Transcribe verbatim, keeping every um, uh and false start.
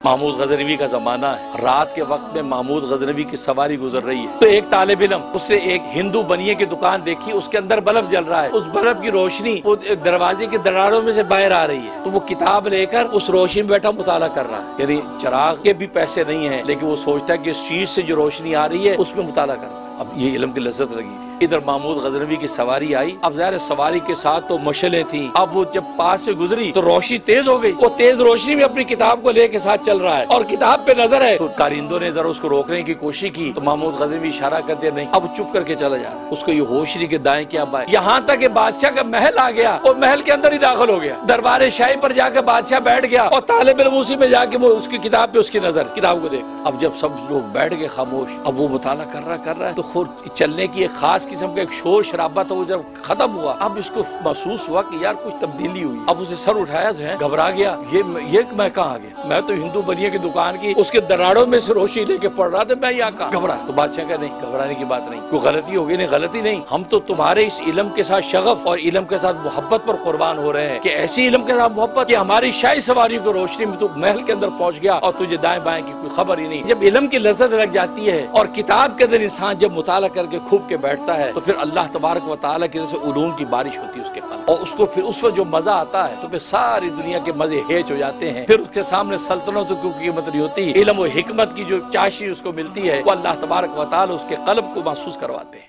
महमूद गजनवी का जमाना है। रात के वक्त में महमूद गजनवी की सवारी गुजर रही है तो एक तालिब इल्म उससे एक हिंदू बनिए की दुकान देखी, उसके अंदर बल्ब जल रहा है। उस बल्ब की रोशनी वो दरवाजे के दरारों में से बाहर आ रही है तो वो किताब लेकर उस रोशनी में बैठा मुताला कर रहा है। यानी चिराग के भी पैसे नहीं है लेकिन वो सोचता है कि इस चीज से जो रोशनी आ रही है उसमें मुताला कर रहा है। अब ये इल्म की लज्जत लगी। इधर महमूद गजनवी की सवारी आई। अब ज़ाहिर सवारी के साथ तो मशलें थी। अब वो जब पास से गुजरी तो रोशनी तेज हो गई। वो तेज रोशनी में अपनी किताब को लेके साथ चल रहा है और किताब पे नजर है तो कारिंदों ने जरा उसको रोकने की कोशिश की तो महमूद गजनवी इशारा कर दिया नहीं। अब चुप करके चला जा रहा है। उसको ये होश नहीं कि दाएं क्या बाएं। यहाँ तक कि बादशाह का महल आ गया और महल के अंदर ही दाखिल हो गया। दरबार शाही पर जाकर बादशाह बैठ गया और तालिब इल्म उसी में जाके वो उसकी किताब पे उसकी नजर किताब को देख। अब जब सब लोग बैठ गए खामोश, अब वो मुताला कर रहा कर रहा है तो खुद चलने की एक खास किस्म का एक शोर शराबा था। वो जब खत्म हुआ अब इसको महसूस हुआ कि यार कुछ तब्दीली हुई। अब उसे सर उठाया है, घबरा गया। ये ये मैं कहाँ आ गया? मैं तो हिंदू बनिए की दुकान की उसके दराड़ों में से रोशनी लेके पड़ रहा था, मैं यहाँ कहाँ? घबरा। तो बादशाह का नहीं, घबराने की बात नहीं, कोई गलती होगी नहीं। गलती नहीं, हम तो तुम्हारे इस इल्म के साथ शगफ और इल्म के साथ मोहब्बत पर कुर्बान हो रहे हैं कि ऐसी इल्म के साथ मोहब्बत कि हमारी शाही सवारी को रोशनी में तू महल के अंदर पहुंच गया और तुझे दाएं बाएं की कोई खबर ही नहीं। जब इल्म की लज्जत लग जाती है और किताब के अंदर इंसान जब मुताला करके खूब के बैठता है तो फिर अल्लाह तबारक व तआला की तरफ से उलूम की बारिश होती है उसके ऊपर और उसको फिर उस वक्त जो मजा आता है तो फिर सारी दुनिया के मजे हेच हो जाते हैं। फिर उसके सामने सल्तनतों की कीमत नहीं होती। इल्म व हिकमत की जो चाशी उसको मिलती है वो अल्लाह तबारक व तआला उसके कल्ब को महसूस करवाते हैं।